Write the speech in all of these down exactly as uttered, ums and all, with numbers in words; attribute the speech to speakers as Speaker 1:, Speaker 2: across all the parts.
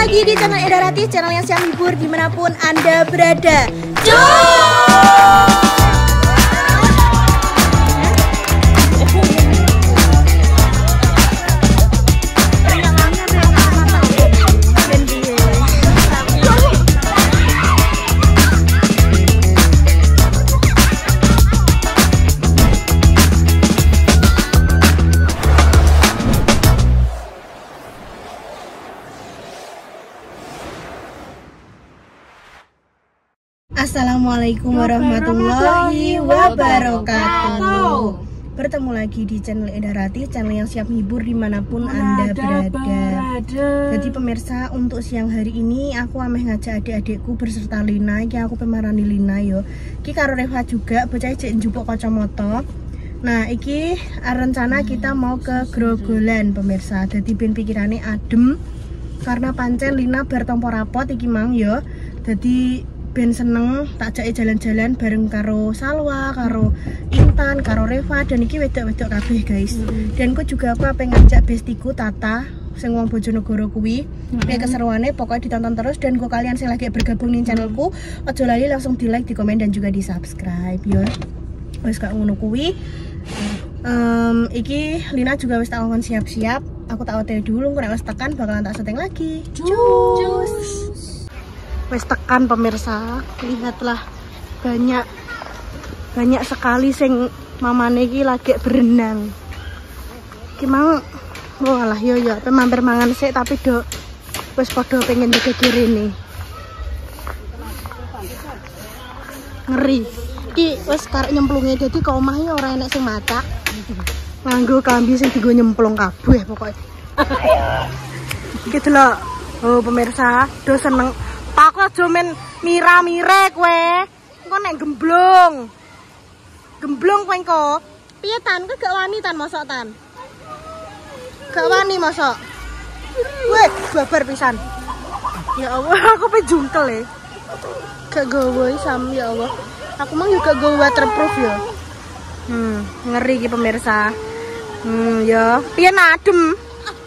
Speaker 1: lagi di channel Eda Ratih, channel yang siap hibur dimanapun Anda berada. Assalamualaikum warahmatullahi wabarakatuh. Bertemu lagi di channel Eda Ratih, channel yang siap hibur dimanapun Anda berada. Jadi pemirsa, untuk siang hari ini aku ameh ngajak adik-adikku berserta Lina. Iki aku pemarani Lina yo. Iki karo Reva juga, bocah jek njupuk kacamata. Nah, iki rencana kita mau ke Grogolan pemirsa. Jadi ben pikirane adem karena pancen Lina bertompo rapot iki mang yo. Jadi ben seneng tak jake jalan-jalan bareng karo Salwa, karo Intan, karo Reva, dan iki wedok-wedok kabeh guys. Mm-hmm. Dan ku juga aku apa ngajak bestiku Tata sing wong Bojonegoro kuwi. Mm-hmm. Nek keseruane pokoknya ditonton terus, dan ku kalian sing lagi bergabung ning channelku, ojo lali langsung di like, di komen, dan juga di subscribe yo. Wis gak ngono kuwi. Um, iki Lina juga wis tak ngomong siap-siap. Aku tak otw dulu, nek wis tekan bakalan tak setting lagi. Cus. Wes tekan pemirsa, lihatlah banyak banyak sekali sing mamane iki lagi berenang. Ki mau oh alah yo yo pe mampir mangan sik tapi do wis padha pengen gegir ini. Ngeri. Ki wis karek nyemplunge dadi kok omah iki ora enek sing masak. Nganggo kambi sing digo nyemplung kabeh pokoke. Iki delok. Oh pemirsa, do seneng. Aku aja men mira-mire kowe. Engko nek gemblong. Gemblong kowe engko. Piye Tan? Kowe gak wani Tan mosok Tan? Gak wani mosok. Weh, babar pisan. Ya Allah, aku pe jungkel e. Gak gowo sam ya Allah. Aku mang juga gowo waterproof ya. Hmm, ngeri iki pemirsa. Hmm, ya. Piye adem?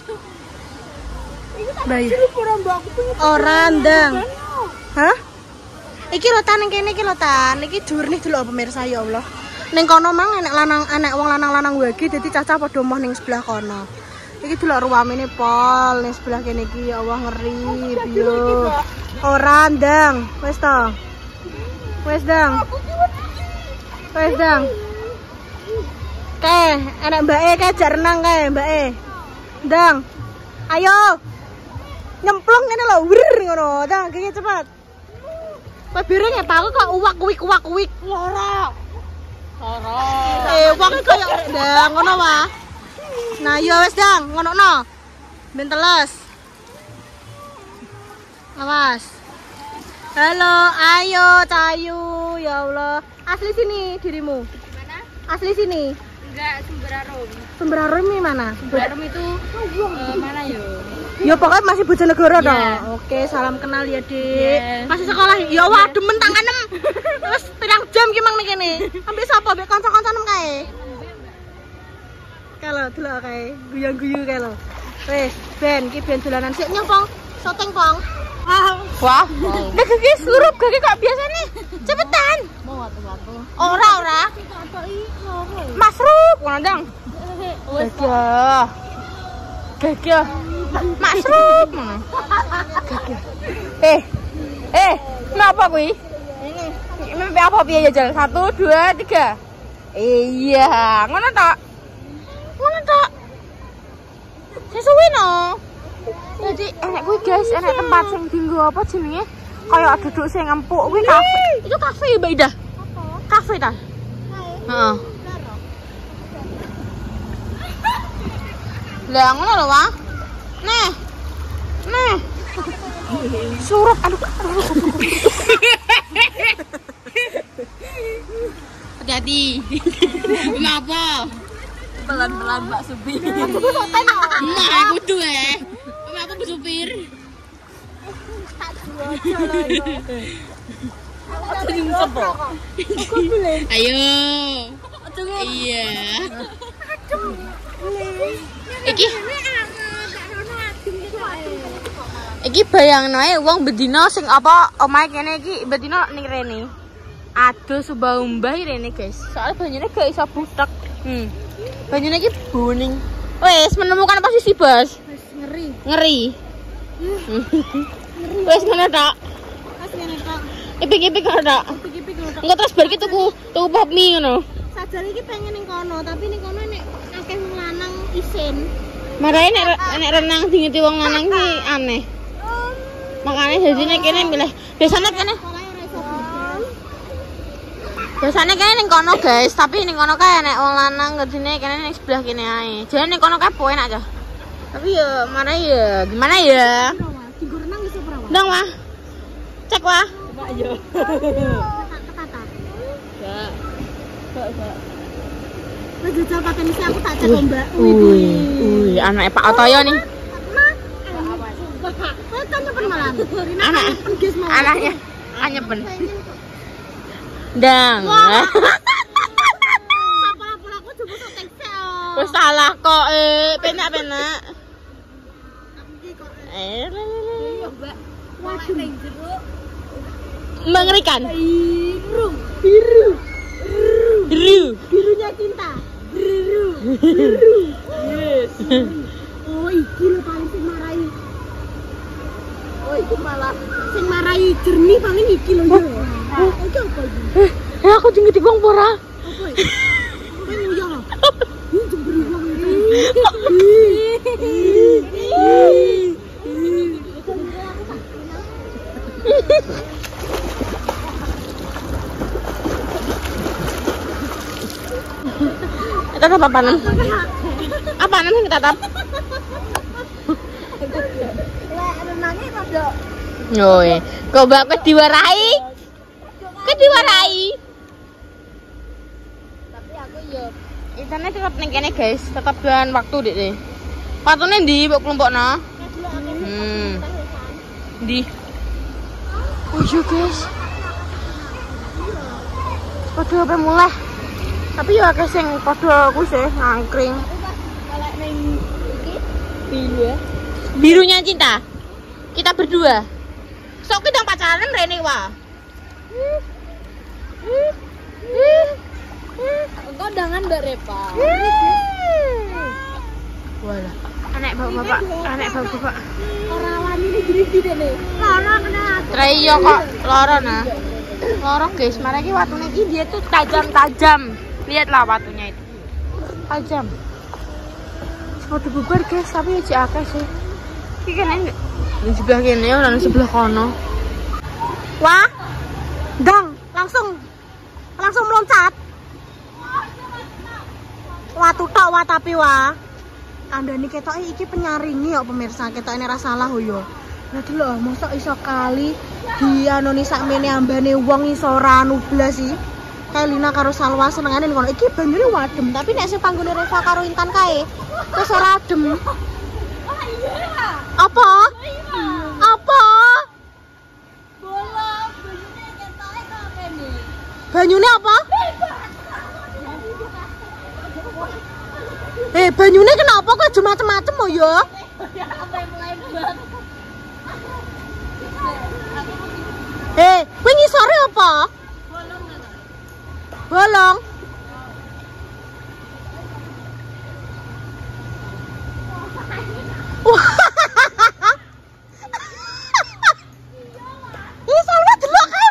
Speaker 1: Bayi. Ora ndang. Hah? Iki lho Tan, kene iki lho Tan. Iki jurnih delok pemirsa ya Allah. Ning kono mang enek lanang, enek wong lanang-lanang wage dadi cacah padha moh ning sebelah kono. Iki delok ruwamene pol ning sebelah kene iki ya Allah ngeri yo. Ora ndang. Wis to. Wis ndang. Wis ndang. Kae, enek mbake kae jak renang kae, mbake. Ndang. Ayo. Nyemplung ngene lho, wir ngono. Dah, gini cepat. Kowe bireng ya tahu kok uwak-uwik uwak-uwik. Ora. Ora. Eh, wong koyo ndang ngono wae. Nah, yo wis Dang, ngono-no. Ben teles. Awas. Halo, ayo Cayu, ya Allah. Asli sini dirimu. Mana? Asli sini. Enggak, Semberarum. Semberarum ini mana? Semberarum itu uh, mana yo? Ya pokoknya masih Bojonegoro dong. Yeah. Oke, salam kenal ya, Dik. Yeah. Masih sekolah. Ya wah, demen tanganem. Terus pirang jam ki mang ning kene. Ambek sapa? Ambek kanca-kancanem kae. Kalau delok kae, guyang-guyu kae lho. Wes, ben ki ben dolanan sik nyopong. Syuting, Pong. Ah, wah. Nek iki surup gak kok biasane. Cepetan. Mau watu-watu. Ora, ora. Masrup, ngono dong. Wes ya. Gagah. Masrup. Eh. Eh, kenapa kuwi? Ini. Mimpi apa piye ya, Jal? Satu, dua, tiga. Iya, ngono tok. Ngono tok. Sesuwi no. Jadi enek kuwi guys, enek tempat sing dienggo apa jenenge? Kayak duduk sing empuk kuwi kafe. Itu kafe ya, Mbak Ida? Apa? Kafe ta? Heeh. Lah ngono lho, Wah. Nih. Nih. Surup aduh. Hati-hati. Kenapa? Pelan-pelan Mbak Supir. Aku kok tanya. Nah, kudu eh. Aku Bu Supir. Tak jual. Aku nyungsep kok. Aku boleh. Ayo. Iya. Iki
Speaker 2: Iki bayangno ae wong bedino sing apa omahe kene iki bedino ning rene. Aduh subah umbah rene, guys. Soalnya banyune gak iso butek. Hmm. Banyune iki buning. Wes menemukan posisi, Bos.
Speaker 1: Wes ngeri.
Speaker 2: Ngeri. Wes ngono tok.
Speaker 1: Wes ngene tok.
Speaker 2: Ipik-ipik ngono tok.
Speaker 1: Ipik-ipik ngono tok.
Speaker 2: Engko terus bar ki tuku tuku pop mie ngono.
Speaker 1: Sajane iki pengen ning kono, tapi ning kono nek akeh wong lanang isin.
Speaker 2: Marahe nek nek renang dingeti wong lanang ki aneh. Makanya jadi nek kene milih. Biasanya kene Biasanya kene ning kono, guys, tapi ning kono kae nek wong lanang ngedine kene ning sebelah kene ae. Jadi ning kono kae poin aja. Tapi ya mana ya? Gimana ya?
Speaker 1: Tinggo renang iso ora, Wak?
Speaker 2: Ndang, Wah. Cek, Wah.
Speaker 1: Coba ayo. Kata.
Speaker 2: Ya. Kok, Kak.
Speaker 1: Wes jajal pakai misi aku tak cek, Mbak.
Speaker 2: Wih, wih, anake Pak Otoyo nih.
Speaker 1: Kok kan nyepen malah.
Speaker 2: Anak
Speaker 1: Guys mau.
Speaker 2: anaknya anyepen. Ndang.
Speaker 1: Apa-apa aku coba sok tekse.
Speaker 2: Wis salah kok, eh, penak-penak. Eh,
Speaker 1: Waduh, jeruk.
Speaker 2: mengerikan.
Speaker 1: Biru. Biru.
Speaker 2: Biru.
Speaker 1: Birunya cinta. Biru. Biru. Yes. Oh, iki lho paling sing marai. Oh, iki malah sing marai jernih paling iki lho ya. Oh, iki apa iki?
Speaker 2: Eh, aku tinggi wong ora.
Speaker 1: Apa iki? Kowe nguyah. Ih, jemberi wong iki.
Speaker 2: Tetap apa nam? Apa nam sing tetap?
Speaker 1: Lek renange rada.
Speaker 2: Oh, eh. Kok mbak ke diwarai? Ke diwarai. Tapi aku yo internet tetap ning kene, guys. Tetap doan waktu dik deh. Waktune ndi mbok kelompokno? Hmm. Ndi? Oh iya, guys. Padha apa mulai? Tapi ya akeh sing padha aku sih ngangkring.
Speaker 1: Lek ning iki
Speaker 2: Biru ya. Birunya cinta. Kita berdua. Sok kita pacaran rene wa.
Speaker 1: kondangan Mbak Repa.
Speaker 2: Walah. Anak bapak-bapak, anak bapak-bapak.
Speaker 1: Ora wani iki gede dene. Lara kena.
Speaker 2: Treyo kok loro nah. Loro guys, mari iki watune iki dia tuh tajam-tajam. Lihatlah watunya itu. Tajam. Sepatu bubar guys, tapi aja akeh sih. Iki kan enggak. Di sebelah kene ora di sebelah kono. Wah. Dang, langsung langsung meloncat. Watu tok wa tapi wa. Kandhane ketoke iki penyaringi kok pemirsa, ketokne ra salah yo. Lah delok mosok iso kali dianoni sakmene ambane wong iso ora anu blas sih. Kailina karo Salwa senengane ngono. Iki banyune wadem, tapi nek sing panggone Reva karo Intan kae wis ora adem. Apa? Apa?
Speaker 1: Bola banyune ketoke kok kene.
Speaker 2: Banyune apa? Eh, banyune kenapa kok aja macem-macem oh ya?
Speaker 1: Sampai melebar.
Speaker 2: Eh, kuwi ngisore apa?
Speaker 1: Bolong ta?
Speaker 2: Bolong. Ini Salwa delok kae.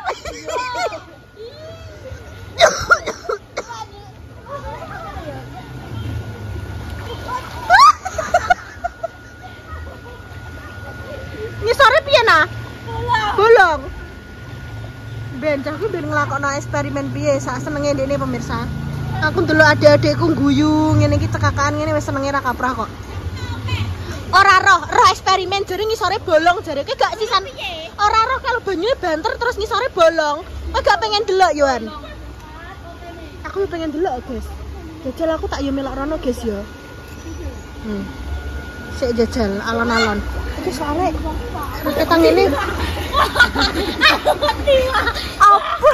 Speaker 2: Ngisore piye nah? Bolong. Ben cahku ben nglakokno eksperimen piye sak senenge ndekne pemirsa. Aku ndelok adik-adikku guyu ngene iki cekakan ngene wis senenge ra kaprah kok. Ora roh, roh eksperimen jare ngisore bolong jare ki gak sisan. Ora roh kalau banyune banter terus ngisore bolong. Kok gak pengen delok Yohan? Aku pengen delok, guys. Jajal aku tak yo melok rono, guys ya. Hmm. Sik jajal alon-alon. Iki soalnya ketang ini apa?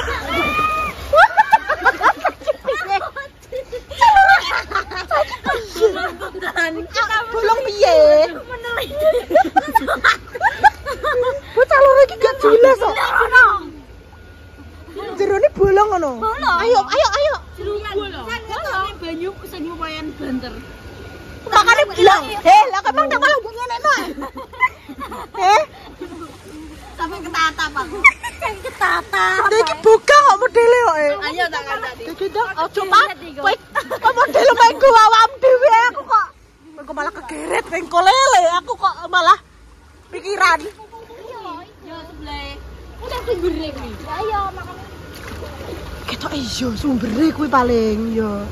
Speaker 2: Bolong piye? ngono. Ayo, ayo, ayo.
Speaker 3: Banyu sing lumayan banter.
Speaker 2: Makane bilang, "Eh, lah kemang tak koyo ngene no." Eh?
Speaker 3: Sampai ketata, Pak.
Speaker 2: Ketata. Iki buka kok modele kok.
Speaker 3: Ayo tak kandani.
Speaker 2: Iki dong, ojo Pak. Kowe kok model mengku awam dhewe aku kok. Kowe malah kegeret ning kolele, aku kok malah pikiran.
Speaker 3: Yo sebelah. Udah sumbere kuwi. Ayo makane.
Speaker 2: Ketok iya sumbere kuwi paling yo.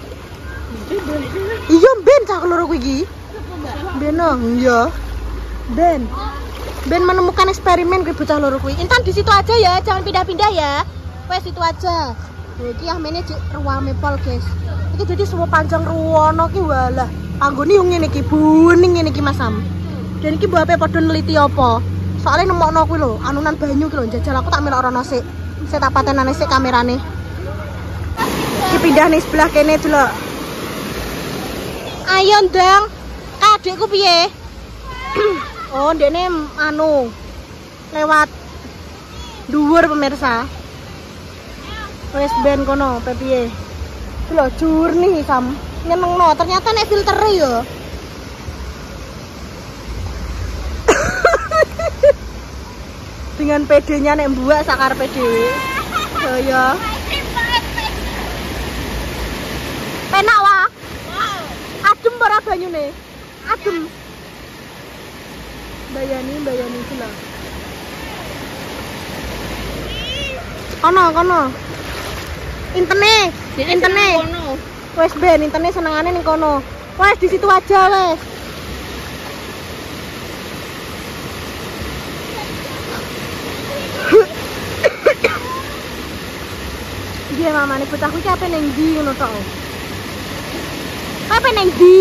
Speaker 2: Iya ben cah loro kuwi iki. Ben iya. Ben. Ben menemukan eksperimen kuwi bocah loro kuwi. Intan di situ aja ya, jangan pindah-pindah ya. Wes situ aja. Lho iki amene cek ruame pol, guys. Iki jadi semua panjang ruwono ki walah. Anggone yo ngene iki, buning ngene iki Mas Sam. Dan iki mbok ape padha neliti apa? Soale nemokno kuwi lho, anunan banyu ki lho jajal aku tak melok rono sik. Saya tak patenane sik kamerane. Iki pindah nih sebelah kene delok. Ayo ndang. Kadekku piye? Oh, ndekne anu lewat dhuwur pemirsa. Wes ben kono pe piye? Lho jurnih Sam. Nyenengno, ternyata nek filter yo. Dengan pedenya nek mbuak sakarepe dhewe. Oh ya. Enak wae. Adem ora banyune? Adem. Bayani, bayani iki lho. Kono, kono. Intene, intene. Wes ben, intene senengane ning kono. Wes di situ aja wes. Dia mamane bocahku iki ape ning ndi ngono tok. Ape ning ndi?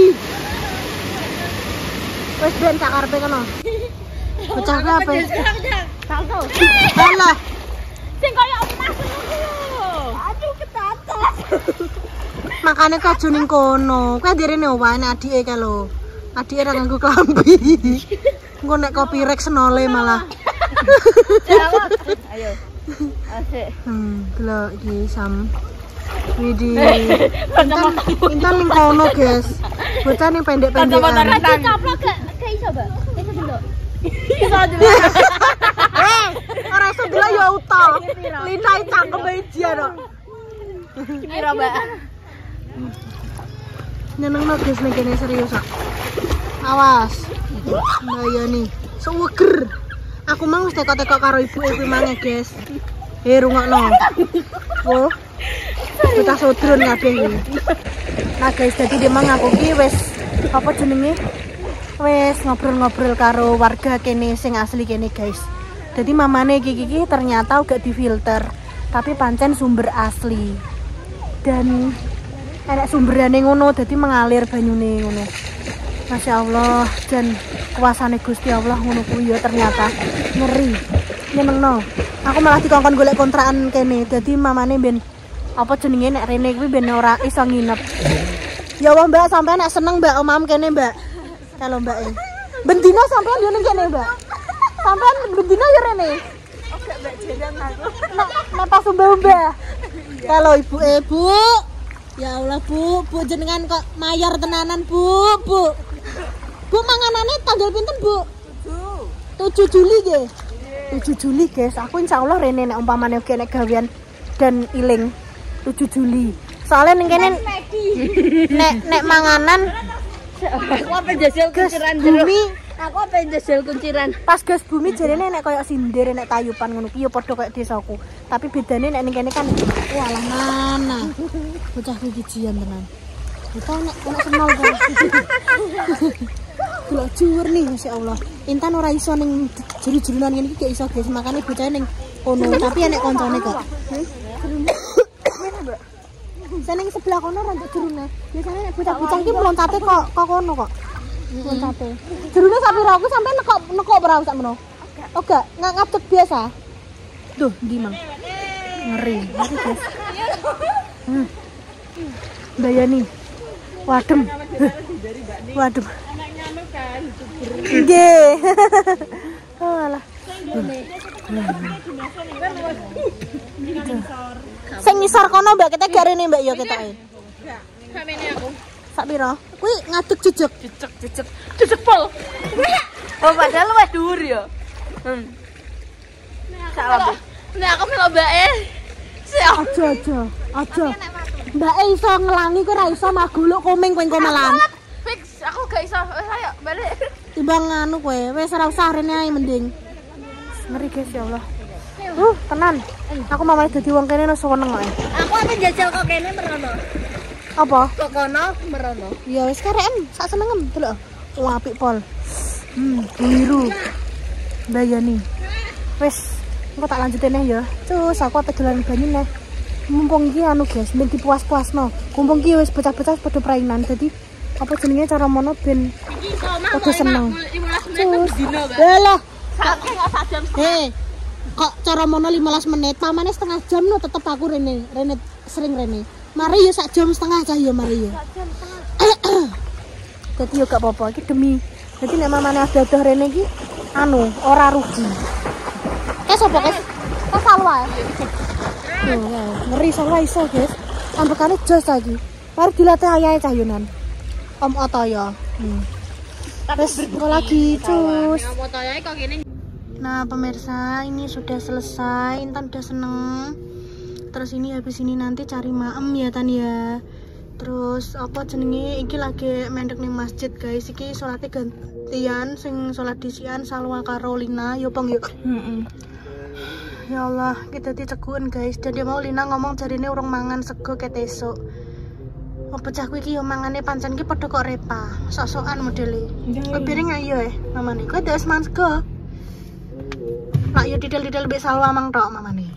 Speaker 2: Wes ben sak karepe kono. Bocahku ape? Tak tau. Alah.
Speaker 3: Sing kaya emas ngono lho. Aduh ketata.
Speaker 2: Makane kaju ning kono. Kuwi ndirene wae nek adike kae lho. Adike ra nganggo klambi. Engko nek copyright senole malah.
Speaker 3: Ayo. Asik.
Speaker 2: Hmm, delok iki Sam. Widih. Intan, Intan ning kono, guys. Bocah ning pendek-pendekan.
Speaker 3: Caplok gak gak iso, Mbak. Iso delok. Iso delok.
Speaker 2: Eh, ora iso delok ya utol. Lintai cangkem bae dia kok.
Speaker 3: Kira, Mbak.
Speaker 2: Nyenengno guys ning kene serius kok. Awas. Mbayani. Seweger. Aku mang wis teko-teko karo ibuke kuwi mang guys. Eh rungokno. Wo. Kita sodron kabeh iki. Nah guys, jadi dia mang aku ki wis apa jenenge? Wis ngobrol-ngobrol karo warga kene sing asli kene guys. Jadi mamane iki iki ternyata uga difilter, tapi pancen sumber asli. Dan enek sumberane ngono, dadi mengalir banyune ngono. Masya Allah, dan kuasane Gusti Allah ngono kuwi ya ternyata ngeri. Nyenengno. Aku malah dikongkon golek kontrakan kene. Dadi mamane ben apa jenenge nek rene kuwi ben ora iso nginep. Ya Allah Mbak, sampean nek seneng Mbak omam kene Mbak. Kalau Mbak e. Bendina sampean yo ning kene Mbak. Sampean bendina yo rene.
Speaker 3: Oke, Mbak jajan aku.
Speaker 2: Nek nek pas mbah-mbah. Kalau ibu e, Bu. Ya Allah Bu, Bu jenengan kok mayor tenanan Bu, Bu. Bu manganane tanggal pinten Bu? tujuh Juli nggih. tujuh Juli guys, aku insyaallah rene nek umpamane oke nek gawean dan iling tujuh Juli. Soalnya ning kene nek nek manganan
Speaker 3: Aku apa jajal kunciran
Speaker 2: bumi,
Speaker 3: Aku apa jajal kunciran.
Speaker 2: pas gas bumi jarene nek koyo sindir nek tayupan ngono ki ya padha koyo desaku. Tapi bedane nek ning kene kan walah mana. Bocah iki jian tenan. Kita nek nek senol kok. Delok juwer nih Masya Allah. Intan ora iso ning juru-jurunan ngene iki gak iso guys, makane bocah ning kono, tapi enek koncone kok. Seneng sebelah kono rantuk jerune. Biasane nek bocah-bocah iki mlontate kok kok kono kok. Mlontate. Jerune sak pira aku sampe nekok nekok ora sak meno. Oh gak, nggak ngapcek biasa. Tuh, ndi mang. Ngeri. Ngeri guys. Hmm. Bayani. Wadem. Wadem.
Speaker 3: Anaknya anu kan.
Speaker 2: Nggih. Oh alah. Sing ngisor kono Mbak, kita gak rene Mbak ya ketoke.
Speaker 3: Enggak. Samene aku.
Speaker 2: Sak piro? Kuwi ngadeg jejeg.
Speaker 3: Jejeg jejeg. Jejeg pol. Oh padahal wis dhuwur ya. Hmm. Salah. Nek aku melo mbake. Siap.
Speaker 2: Aja aja. Aja. Mbake iso ngelangi kowe ora iso maguluk komeng kowe komelan.
Speaker 3: Fix, aku gak iso. Wis ayo balik.
Speaker 2: Timbang anu kowe, wis ora usah rene ae mending. Ngeri guys ya Allah. Uh, tenan. Aku mamane dadi wong kene wis seneng ae.
Speaker 3: Aku ate jajal kok kene merono.
Speaker 2: Apa?
Speaker 3: Kok kono merono.
Speaker 2: Ya wis kareken, sak senengem delok. Wah, apik pol. Hmm, biru. Bayani. Wis, engko tak lanjutin ya. Cus, aku ape dolan banyu neh. Mumpung iki anu guys, ben dipuas-puasno. Mumpung iki wis bocah-bocah padha prainan. Dadi apa jenenge cara mono ben
Speaker 3: Iki iso mah
Speaker 2: padha seneng.
Speaker 3: lima belas menit dino, Mbak.
Speaker 2: Lah,
Speaker 3: Sak enggak sak jam.
Speaker 2: hei. Kok cara mono lima belas menit, pamane setengah jam no tetep aku rene, rene sering rene. Mari yo sak jam setengah cah yo mari yo.
Speaker 3: Sak jam setengah.
Speaker 2: Jadi yo gak apa-apa iki demi. Jadi nek mamane adoh rene iki anu ora rugi. Kes apa kes? Kes salwa. Yo, ngeri salwa iso, guys. Ambekane jos lagi. Baru dilatih ayahe cahyonan. Om Otoyo. Hmm. Terus engko lagi, cus.
Speaker 3: Fotonya kok gini.
Speaker 2: Nah pemirsa ini sudah selesai, Intan udah seneng. Terus ini habis ini nanti cari maem ya Tan ya. Terus apa jenenge iki lagi mendek ning masjid guys. Iki sholatnya gantian, sing sholat disian Salwa karo Lina yo pong yo. Heeh. Ya Allah, kita dicekuin guys. Dan dia mau Lina ngomong jarine urung mangan sego ket esuk. Oh pecahku iki yo mangane pancen iki padha kok repa. Sok-sokan modele. Kok piring ayo eh mamane. Kok ada mangan sego. Lah yo didel-didel mbek Salwa mang tok mamane.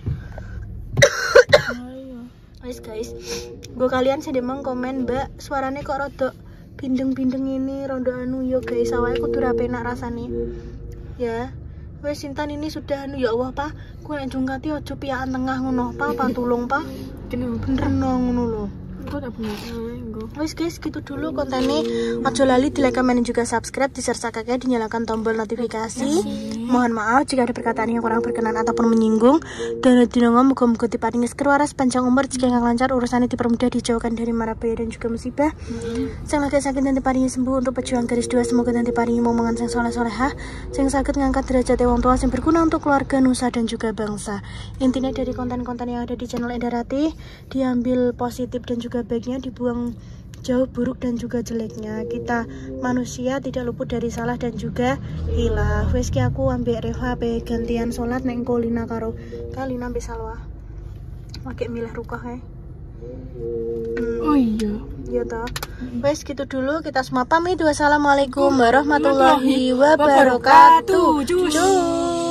Speaker 2: Guys guys, gue kalian sih demang komen Mbak, suaranya kok rodok bindeng-bindeng ini, rondo anu yo guys, awalnya kudu rapenak rasane. Ya, wes Intan ini sudah anu ya Allah Pak, gue yang jungkati ojo piaan tengah ngono Pak, Pak tulung Pak. Bener no ngono lo. Wes guys, gitu dulu kontennya. Ojo lali di like, comment, dan juga subscribe, diserta kakek dinyalakan tombol notifikasi. Mohon maaf jika ada perkataan yang kurang berkenan ataupun menyinggung. Dan dinongo muga-muga diparingi waras panjang umur, jika yang lancar urusannya dipermudah, dijauhkan dari mara bahaya dan juga musibah. Sing lagi sakit nanti paringi sembuh untuk pejuang garis dua, semoga nanti paringi momongan sing soleh solehah, sing sakit ngangkat derajat wong tua sing berguna untuk keluarga, nusa dan juga bangsa. Intinya dari konten-konten yang ada di channel Endarati diambil positif dan juga baiknya, dibuang jauh buruk dan juga jeleknya. Kita manusia tidak luput dari salah dan juga hilaf. Wes ki aku ambek Reva pe gantian sholat neng Kolina karo Kalina ambek Salwa. Pakai milih rukah ya. Hmm.
Speaker 3: Oh iya.
Speaker 2: Iya toh. Wes gitu dulu, kita semua pamit. Wassalamualaikum warahmatullahi wabarakatuh. Cus.